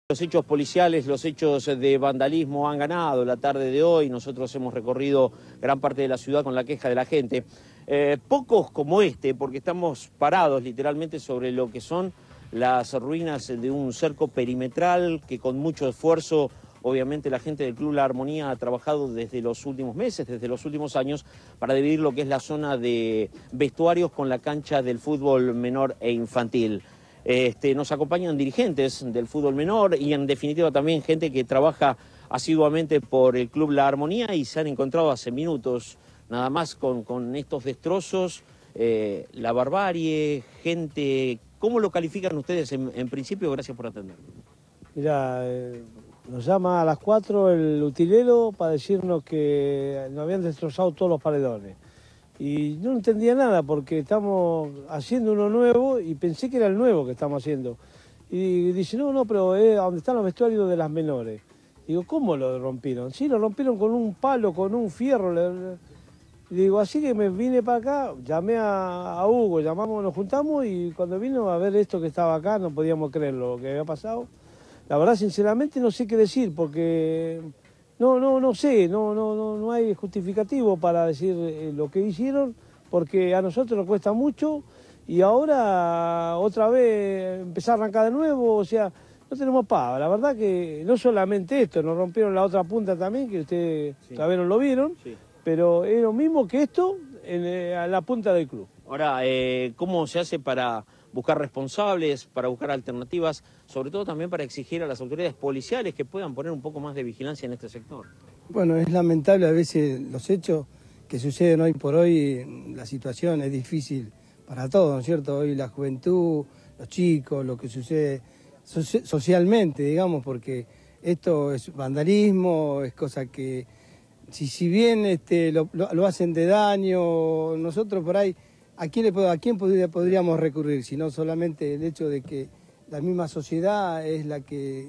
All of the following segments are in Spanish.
Los hechos policiales, los hechos de vandalismo han ganado la tarde de hoy. Nosotros hemos recorrido gran parte de la ciudad con la queja de la gente. Pocos como este, porque estamos parados literalmente sobre lo que son las ruinas de un cerco perimetral que con mucho esfuerzo, obviamente la gente del Club La Armonía ha trabajado desde los últimos meses, desde los últimos años, para dividir lo que es la zona de vestuarios con la cancha del fútbol menor e infantil. Nos acompañan dirigentes del fútbol menor y en definitiva también gente que trabaja asiduamente por el Club La Armonía y se han encontrado hace minutos nada más con estos destrozos, la barbarie, gente. ¿Cómo lo califican ustedes en principio? Gracias por atender. Mirá, nos llama a las 4 el utilero para decirnos que nos habían destrozado todos los paredones. Y no entendía nada porque estamos haciendo uno nuevo y pensé que era el nuevo que estamos haciendo. Y dice, no, pero es donde están los vestuarios de las menores. Digo, ¿cómo lo rompieron? Sí, lo rompieron con un palo, con un fierro. Y digo, así que me vine para acá, llamé a Hugo, nos juntamos y cuando vino a ver esto que estaba acá no podíamos creer lo que había pasado. La verdad, sinceramente, no sé qué decir porque... No sé, no hay justificativo para decir lo que hicieron, porque a nosotros nos cuesta mucho y ahora otra vez empezar a arrancar de nuevo, o sea, no tenemos paz. La verdad que no solamente esto, nos rompieron la otra punta también, que ustedes todavía no lo vieron, sí. Pero es lo mismo que esto a la punta del club. Ahora, ¿cómo se hace para buscar responsables, para buscar alternativas, sobre todo también para exigir a las autoridades policiales que puedan poner un poco más de vigilancia en este sector? Bueno, es lamentable a veces los hechos que suceden hoy por hoy, la situación es difícil para todos, ¿no es cierto? Hoy la juventud, los chicos, lo que sucede socialmente, digamos, porque esto es vandalismo, es cosa que si bien lo hacen de daño, nosotros por ahí, ¿a quién podríamos recurrir? Si no solamente el hecho de que la misma sociedad es la que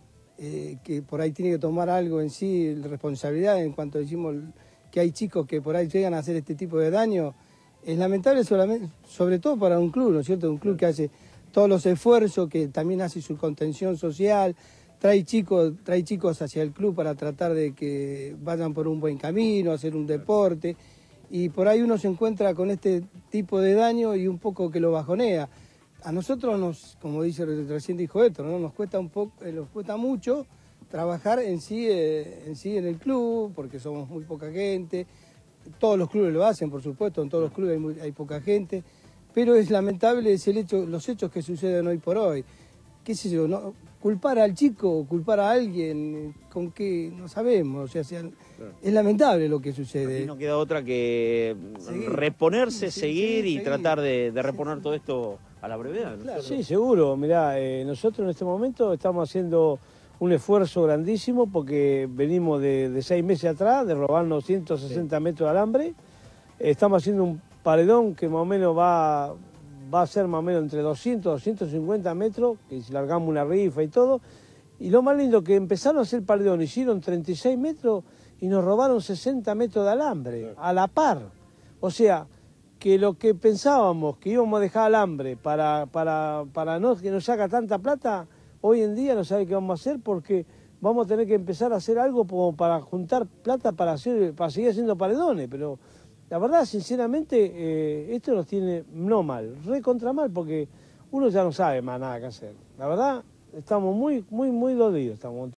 por ahí tiene que tomar algo en sí, responsabilidad en cuanto decimos que hay chicos que por ahí llegan a hacer este tipo de daño. Es lamentable sobre todo para un club, ¿no es cierto? Un club que hace todos los esfuerzos, que también hace su contención social, trae chicos hacia el club para tratar de que vayan por un buen camino, hacer un deporte. Y por ahí uno se encuentra con este tipo de daño y un poco que lo bajonea. A nosotros como recién dijo Héctor, ¿no? Nos cuesta mucho trabajar en sí en el club, porque somos muy poca gente. Todos los clubes lo hacen, por supuesto, en todos los clubes hay poca gente, pero es lamentable los hechos que suceden hoy por hoy. ¿Qué sé yo? ¿No? Culpar al chico, culpar a alguien, con qué no sabemos, o sea, claro. Es lamentable lo que sucede. Aquí no queda otra que reponerse, seguir y tratar de reponer todo esto a la brevedad, ¿no? Claro. Sí, seguro. Mirá, nosotros en este momento estamos haciendo un esfuerzo grandísimo porque venimos de 6 meses atrás de robarnos 160 metros de alambre. Estamos haciendo un paredón que más o menos va a ser más o menos entre 200 y 250 metros, que si largamos una rifa y todo. Y lo más lindo que empezaron a hacer paredón, hicieron 36 metros y nos robaron 60 metros de alambre, a la par. O sea, que lo que pensábamos que íbamos a dejar alambre para no que nos saca tanta plata, hoy en día no sabe qué vamos a hacer porque vamos a tener que empezar a hacer algo como para juntar plata para seguir haciendo paredones, pero... La verdad, sinceramente, esto nos tiene no mal, recontra mal, porque uno ya no sabe más nada que hacer. La verdad, estamos muy dolidos.